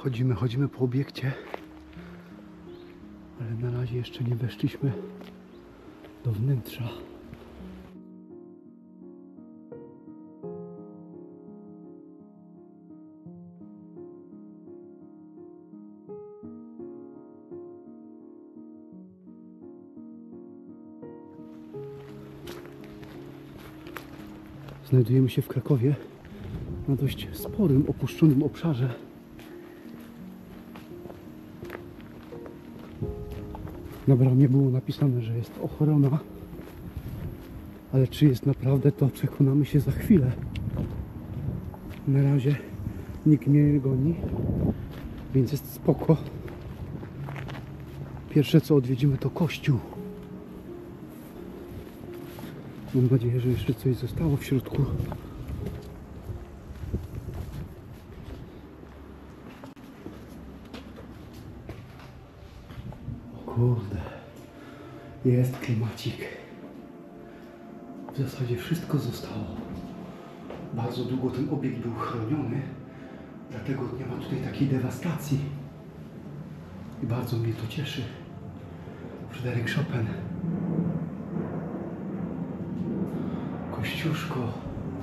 Chodzimy po obiekcie, ale na razie jeszcze nie weszliśmy do wnętrza. Znajdujemy się w Krakowie na dość sporym, opuszczonym obszarze. Na bramie było napisane, że jest ochrona, ale czy jest naprawdę, to przekonamy się za chwilę. Na razie nikt mnie nie goni, więc jest spoko. Pierwsze co odwiedzimy to kościół. Mam nadzieję, że jeszcze coś zostało w środku. O kurde, jest klimacik. W zasadzie wszystko zostało. Bardzo długo ten obiekt był chroniony, dlatego nie ma tutaj takiej dewastacji. I bardzo mnie to cieszy. Fryderyk Chopin. Kościuszko.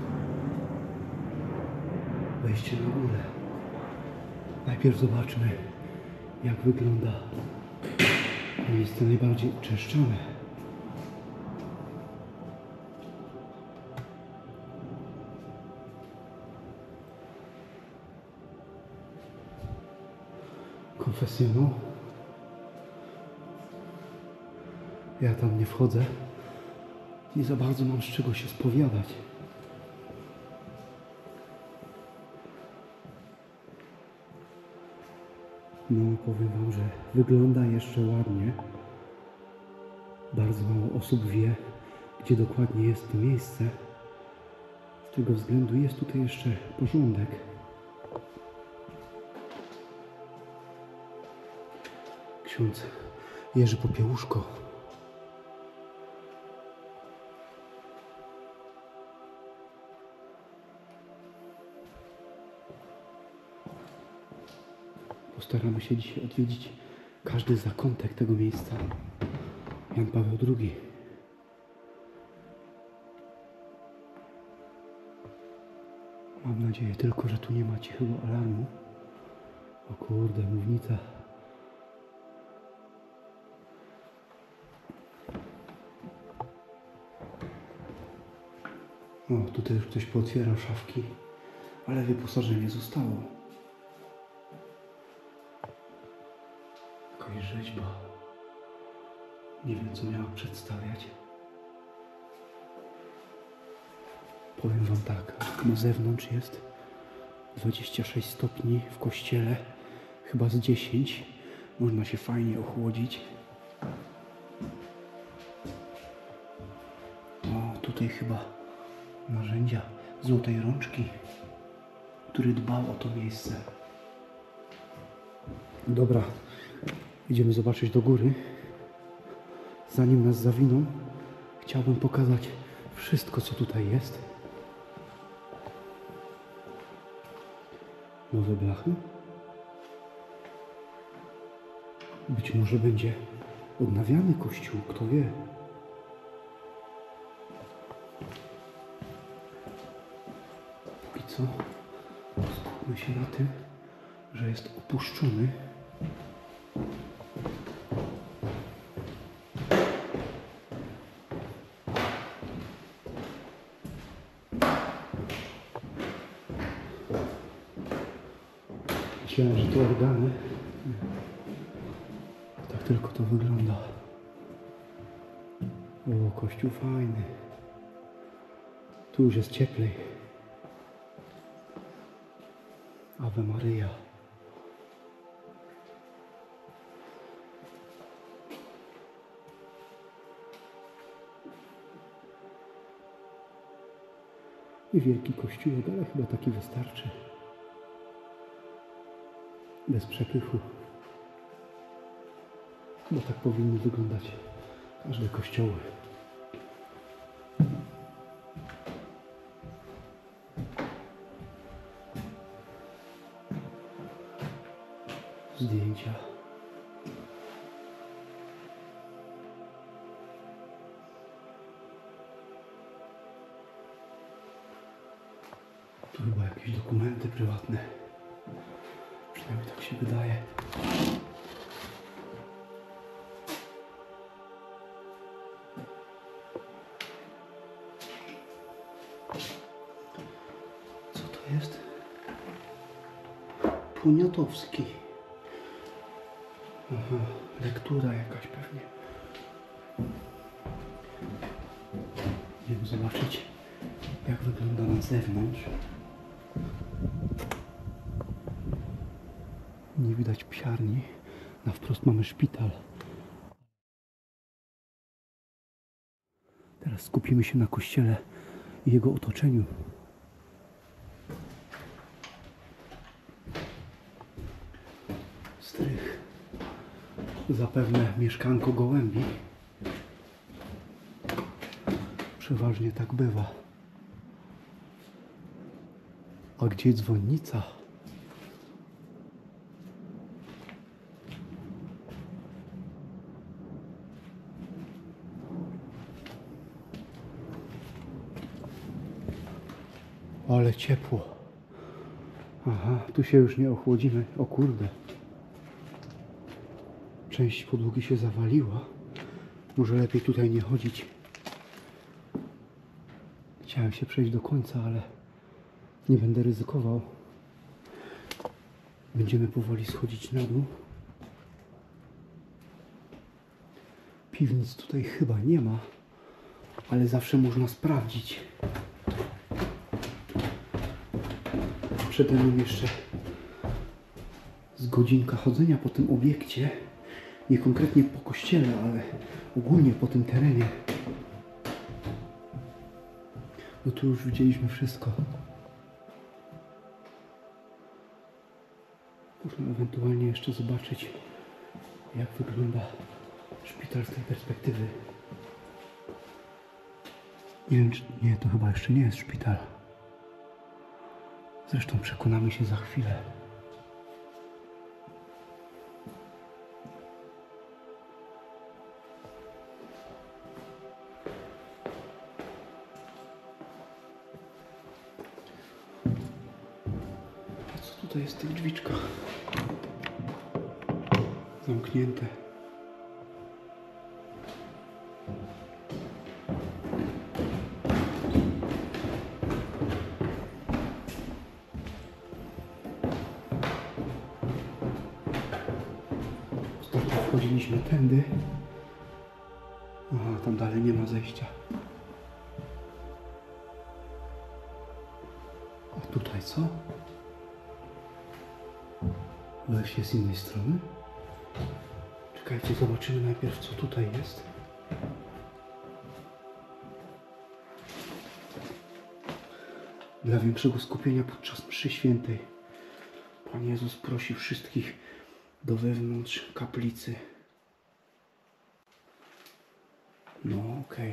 Wejście na górę. Najpierw zobaczmy, jak wygląda miejsce najbardziej uczęszczane. Konfesjonał. Ja tam nie wchodzę. Nie za bardzo mam z czego się spowiadać. No, powiem wam, że wygląda jeszcze ładnie. Bardzo mało osób wie, gdzie dokładnie jest to miejsce. Z tego względu jest tutaj jeszcze porządek. Ksiądz Jerzy Popiełuszko. Postaramy się dzisiaj odwiedzić każdy zakątek tego miejsca. Jan Paweł II. Mam nadzieję tylko, że tu nie ma cichego alarmu. O kurde, mównica. O, tutaj już ktoś pootwierał szafki, ale wyposażenie zostało. Jakaś rzeźba. Nie wiem, co miała przedstawiać. Powiem wam tak, na zewnątrz jest 26 stopni, w kościele chyba z 10. Można się fajnie ochłodzić. O, tutaj chyba narzędzia Złotej Rączki, który dbał o to miejsce. Dobra, idziemy zobaczyć do góry. Zanim nas zawiną, chciałbym pokazać wszystko, co tutaj jest. Nowe blachy. Być może będzie odnawiany kościół, kto wie. Póki co skupmy się na tym, że jest opuszczony. Myślałem, że to organy. Tak tylko to wygląda. O, kościół fajny. Tu już jest cieplej. Ave Maryja. I wielki kościółek, ale chyba taki wystarczy. Bez przepychu. Bo tak powinny wyglądać każde kościoły. zdjęcia. Tu chyba jakieś dokumenty prywatne. Przynajmniej tak się wydaje. Co to jest? Poniatowski. Aha, lektura jakaś pewnie. Idziemy zobaczyć, jak wygląda na zewnątrz. Nie widać psiarni. Na wprost mamy szpital. Teraz skupimy się na kościele i jego otoczeniu. Strych. Zapewne mieszkanko gołębi. Przeważnie tak bywa. A gdzie dzwonnica? Ale ciepło. Aha, tu się już nie ochłodzimy. O kurde. Część podłogi się zawaliła. Może lepiej tutaj nie chodzić. Chciałem się przejść do końca, ale nie będę ryzykował. Będziemy powoli schodzić na dół. Piwnic tutaj chyba nie ma, ale zawsze można sprawdzić. Przede mną jeszcze z godzinka chodzenia po tym obiekcie. Nie konkretnie po kościele, ale ogólnie po tym terenie. No tu już widzieliśmy wszystko. Można ewentualnie jeszcze zobaczyć, jak wygląda szpital z tej perspektywy. Nie wiem, czy... Nie, to chyba jeszcze nie jest szpital. Zresztą przekonamy się za chwilę. A co tutaj jest w tych drzwiczkach? Zamknięte. Wchodziliśmy tędy. Aha, tam dalej nie ma zejścia. A tutaj co? Wejście z innej strony? Czekajcie, zobaczymy najpierw, co tutaj jest. Dla większego skupienia podczas mszy świętej Pan Jezus prosi wszystkich do wewnątrz kaplicy. No okej.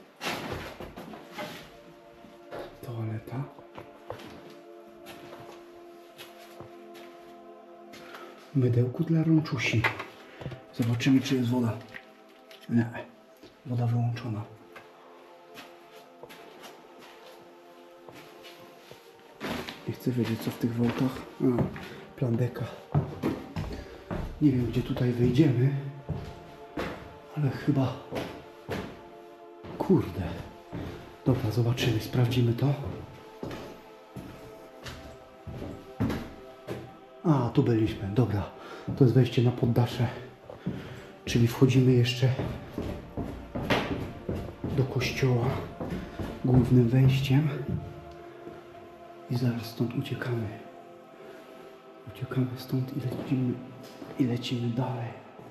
Toaleta. Mydełko dla rączusi. Zobaczymy, czy jest woda. Nie. Woda wyłączona. Nie chcę wiedzieć, co w tych workach. A, plandeka. Nie wiem, gdzie tutaj wejdziemy, ale chyba... Kurde. Dobra, zobaczymy, sprawdzimy to. A, tu byliśmy, dobra. To jest wejście na poddasze. Czyli wchodzimy jeszcze do kościoła głównym wejściem i zaraz stąd uciekamy. Uciekamy stąd i lecimy dalej.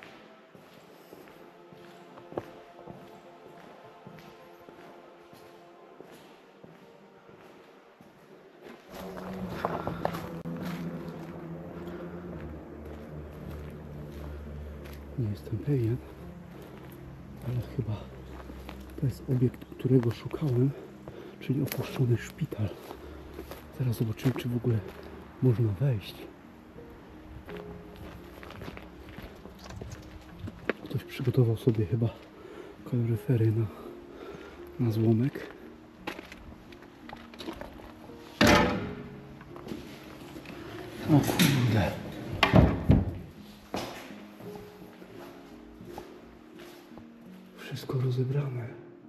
Nie jestem pewien, ale chyba to jest obiekt, którego szukałem, czyli opuszczony szpital. Zaraz zobaczymy, czy w ogóle można wejść. przygotował sobie chyba kaloryfery na złomek. O kurde. Wszystko rozebrane.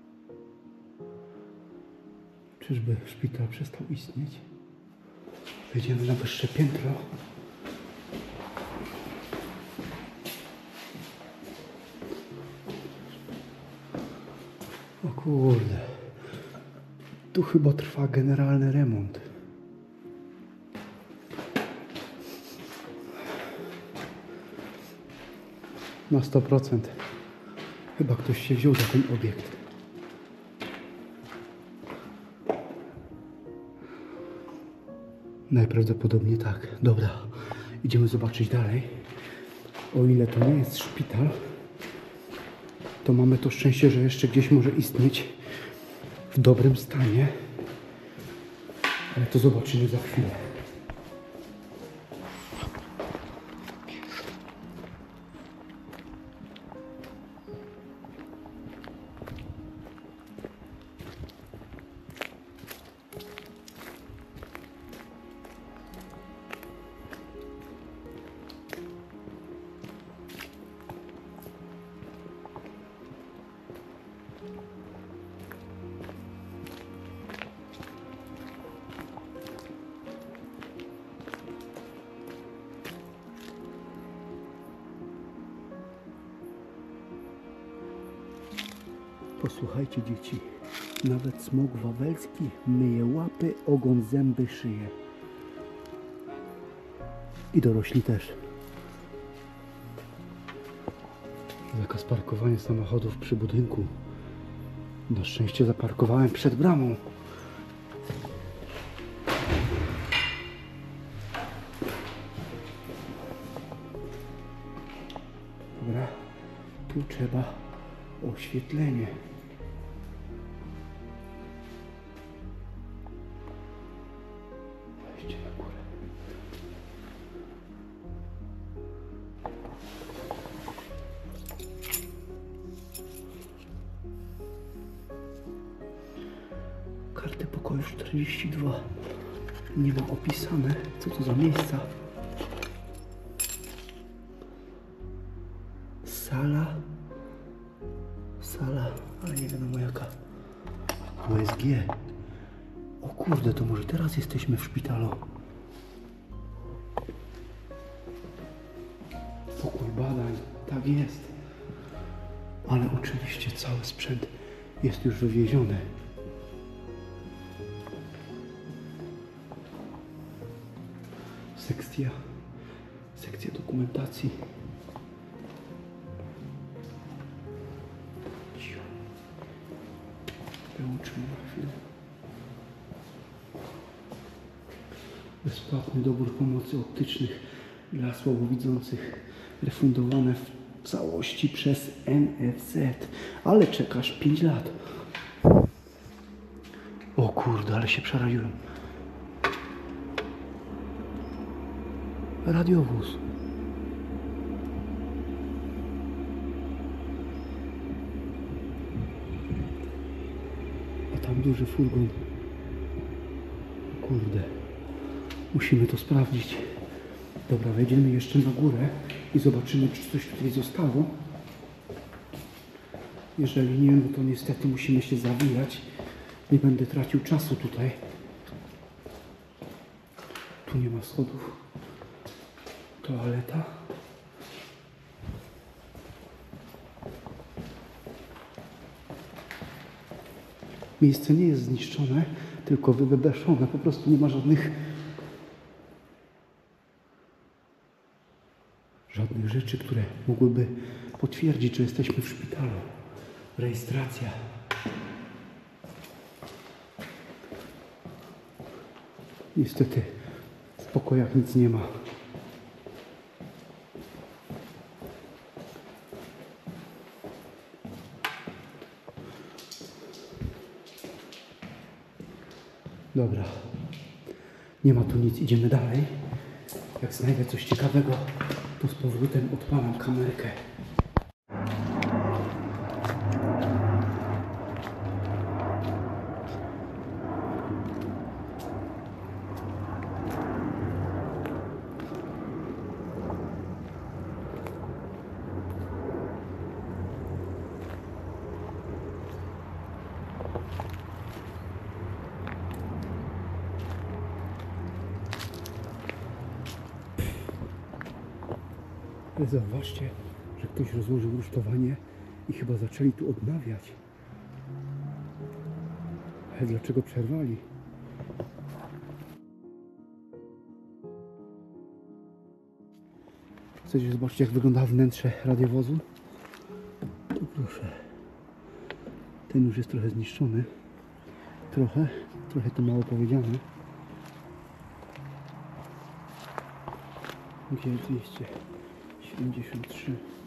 Czyżby szpital przestał istnieć? Wejdziemy na wyższe piętro. O kurde. Tu chyba trwa generalny remont. Na 100%. Chyba ktoś się wziął za ten obiekt. Najprawdopodobniej tak. Dobra, idziemy zobaczyć dalej. O ile to nie jest szpital, to mamy to szczęście, że jeszcze gdzieś może istnieć w dobrym stanie. Ale to zobaczymy za chwilę. Posłuchajcie dzieci, nawet smok wawelski myje łapy, ogon, zęby, szyję. I dorośli też. Zakaz parkowania samochodów przy budynku. Na szczęście zaparkowałem przed bramą. Dobra, tu trzeba oświetlenie. Wejście na górę. Karty pokoju 42. Nie ma opisane, co to za miejsca. Sala, ale nie wiadomo jaka. USG. O kurde, to może teraz jesteśmy w szpitalu. Pokój badań, tak jest. Ale oczywiście cały sprzęt jest już wywieziony. Sekcja dokumentacji. Wyłączmy na chwilę. Bezpłatny dobór pomocy optycznych dla słabowidzących, refundowane w całości przez NFZ. Ale czekasz 5 lat. O kurde, ale się przeraziłem. Radiowóz. A tam duży furgon. Kurde. Musimy to sprawdzić. Dobra, wejdziemy jeszcze na górę i zobaczymy, czy coś tutaj zostało. Jeżeli nie, no to niestety musimy się zawijać. Nie będę tracił czasu tutaj. Tu nie ma schodów. Toaleta. Miejsce nie jest zniszczone, tylko wybeszone. Po prostu nie ma żadnych rzeczy, które mogłyby potwierdzić, że jesteśmy w szpitalu. Rejestracja. Niestety w pokojach nic nie ma. Dobra. Nie ma tu nic, idziemy dalej. Jak znajdę coś ciekawego, to z powrotem odpalam kamerkę. Ale zauważcie, że ktoś rozłożył rusztowanie i chyba zaczęli tu odnawiać. Ale dlaczego przerwali? Chcecie zobaczyć, jak wygląda wnętrze radiowozu? Tu proszę. Ten już jest trochę zniszczony. Trochę to mało powiedziane. G273.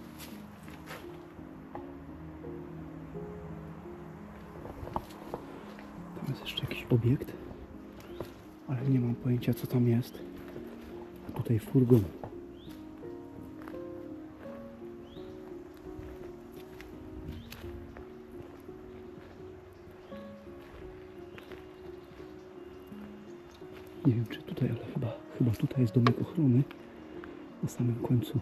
Tam jest jeszcze jakiś obiekt, ale nie mam pojęcia, co tam jest. A tutaj furgon. Nie wiem, czy tutaj, ale chyba tutaj jest domek ochrony na samym końcu.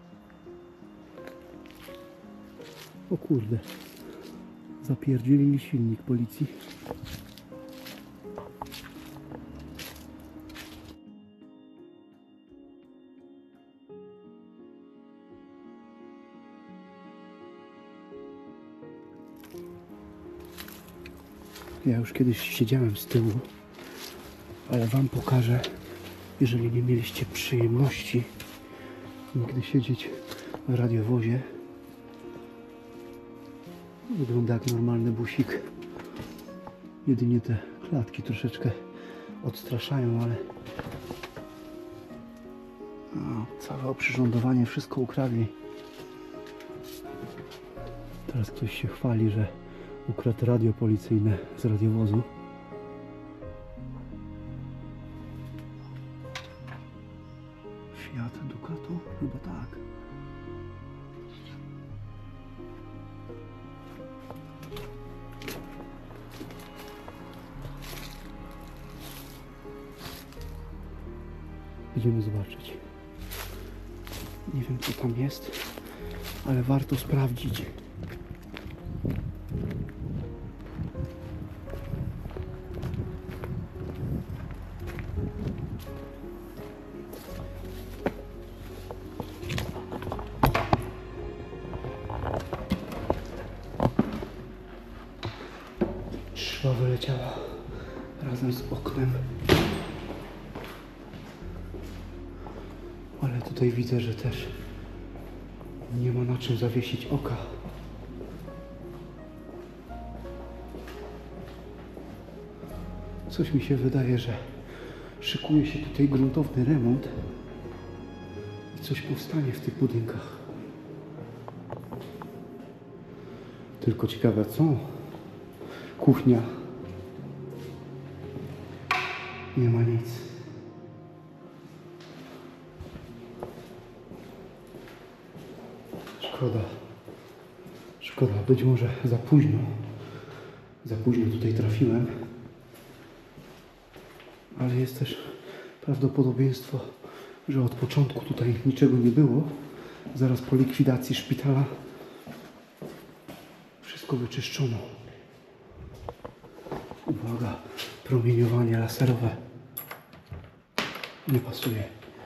O kurde, zapierdzielili silnik policji. Ja już kiedyś siedziałem z tyłu, ale wam pokażę, jeżeli nie mieliście przyjemności nigdy siedzieć w radiowozie. Wygląda jak normalny busik. Jedynie te klatki troszeczkę odstraszają, ale całe oprzyrządowanie, wszystko ukradli. Teraz ktoś się chwali, że ukradł radio policyjne z radiowozu. Fiat Ducato? Chyba tak. Idziemy zobaczyć. Nie wiem, co tam jest, ale warto sprawdzić. Szła wyleciała razem z oknem. Ale tutaj widzę, że też nie ma na czym zawiesić oka. Coś mi się wydaje, że szykuje się tutaj gruntowny remont i coś powstanie w tych budynkach. Tylko ciekawe co? Kuchnia. Nie ma nic. Szkoda, być może za późno tutaj trafiłem, ale jest też prawdopodobieństwo, że od początku tutaj niczego nie było. Zaraz po likwidacji szpitala wszystko wyczyszczono. Uwaga, promieniowanie laserowe nie pasuje.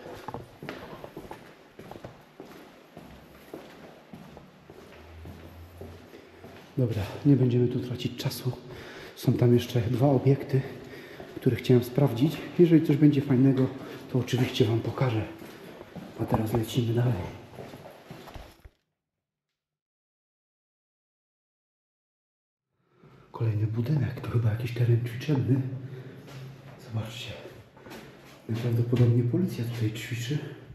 Dobra, nie będziemy tu tracić czasu. Są tam jeszcze 2 obiekty, które chciałem sprawdzić. Jeżeli coś będzie fajnego, to oczywiście wam pokażę. A teraz lecimy dalej. Kolejny budynek, to chyba jakiś teren ćwiczebny. Zobaczcie. Najprawdopodobniej policja tutaj ćwiczy.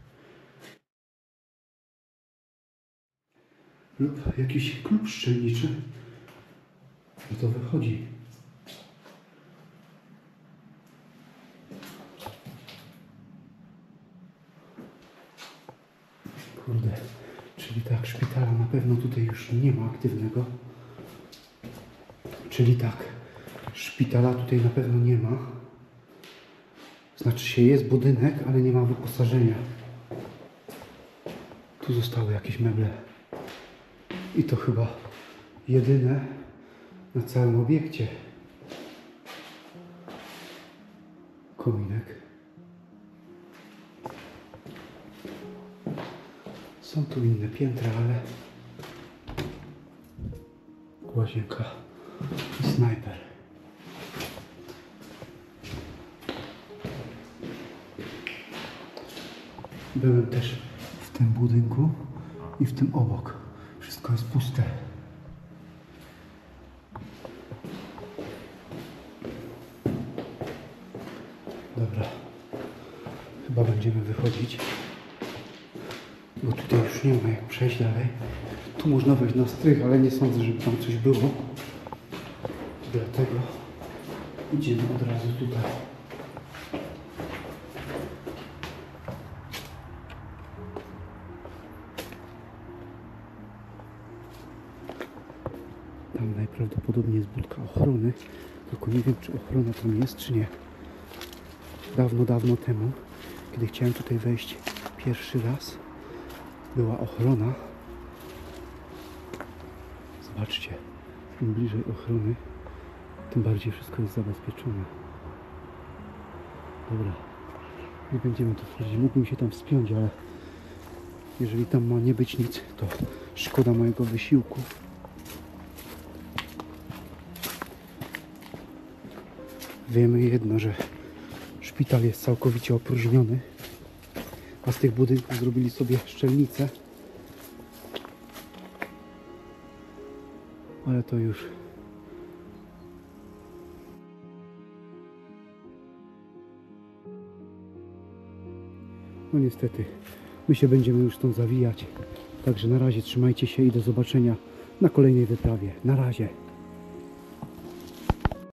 Lub jakiś klub szczelniczy. No to wychodzi. Kurde, czyli tak, szpitala na pewno tutaj już nie ma aktywnego. Czyli tak, szpitala tutaj na pewno nie ma. Znaczy się, jest budynek, ale nie ma wyposażenia. Tu zostały jakieś meble. I to chyba jedyne na całym obiekcie. Kominek. Są tu inne piętra, ale łazienka i snajper. Byłem też w tym budynku i w tym obok. Wszystko jest puste. Dobra. Chyba będziemy wychodzić. Bo tutaj już nie ma jak przejść dalej. Tu można wejść na strych, ale nie sądzę, żeby tam coś było. Dlatego idziemy od razu tutaj. Tam najprawdopodobniej jest budka ochrony, tylko nie wiem, czy ochrona tam jest, czy nie. Dawno temu, kiedy chciałem tutaj wejść pierwszy raz, była ochrona. Zobaczcie, im bliżej ochrony, tym bardziej wszystko jest zabezpieczone. Dobra, nie będziemy tu wchodzić. Mógłbym się tam wspiąć, ale jeżeli tam ma nie być nic, to szkoda mojego wysiłku. Wiemy jedno, że szpital jest całkowicie opróżniony, a z tych budynków zrobili sobie szczelnicę. Ale to już no niestety, my się będziemy już stąd zawijać. Także na razie trzymajcie się i do zobaczenia na kolejnej wyprawie. Na razie.